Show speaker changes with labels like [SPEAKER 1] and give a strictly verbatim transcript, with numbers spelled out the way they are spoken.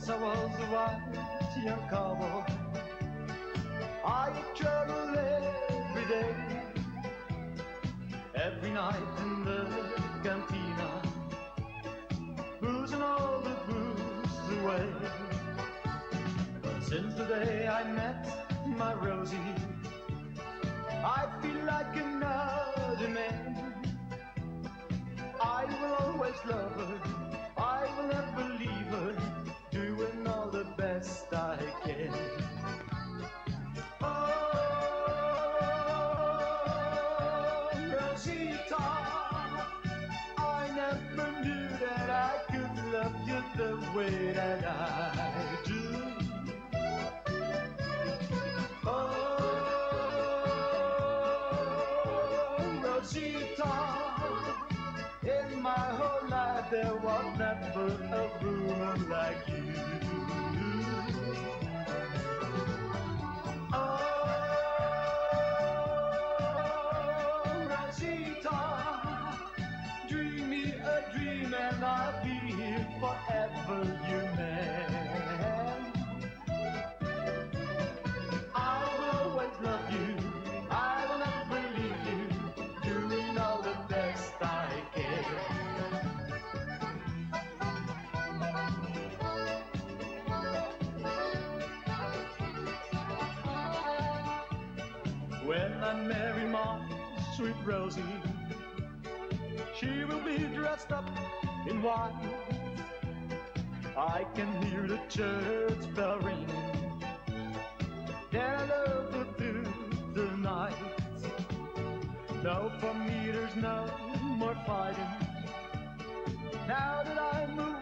[SPEAKER 1] Once I was a white young cowboy. I travel every day, every night in the cantina, boozing all the booze away. But since the day I met my Rosie, I feel like another man. I will always love her, I will never leave her, doing all the best I can. Oh, Rosita, I never knew that I could love you the way that I do. Oh, Rosita, in my whole life there was never a woman like you. Oh, Rosita, dream me a dream and I'll be here forever, your man. I will always love you, I will never leave you, doing all the best I can. When I marry my sweet Rosie, she will be dressed up in white. I can hear the church bell ringing, then I love her through the night. No, for me there's no more fighting, now that I move